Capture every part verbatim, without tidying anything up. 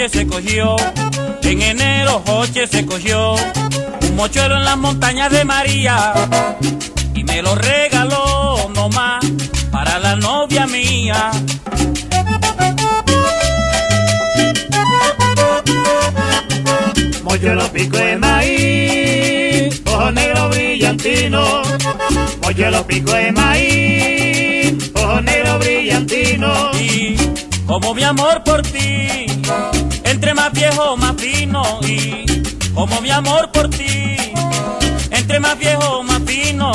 Joche se cogió, en enero Joche se cogió un mochuelo en las montañas de María y me lo regaló nomás para la novia mía. Mochuelo pico de maíz, ojo negro brillantino. Mochuelo pico de maíz, ojo negro brillantino. Y como mi amor por ti, entre más viejo más fino. Y como mi amor por ti, entre más viejo más fino.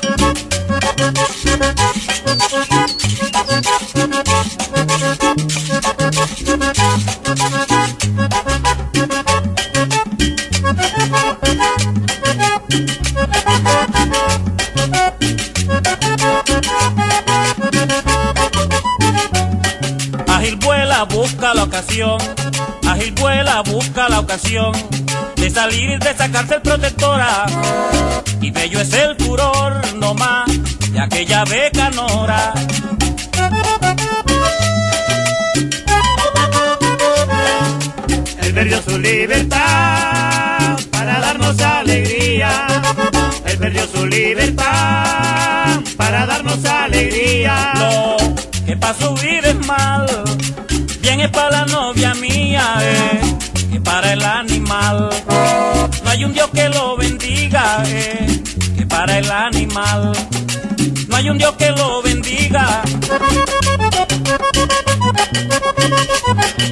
Ágil vuela, busca la ocasión, ágil vuela, busca la ocasión de salir, de sacarse el protectora, y bello es el furor nomás de aquella becanora. Él perdió su libertad para darnos alegría. Él perdió su libertad para darnos alegría. Lo que pa' su vida es mal, bien es para la novia mía, eh, que para el animal. No hay un Dios que lo bendiga, eh, que para el animal. No hay un Dios que lo bendiga.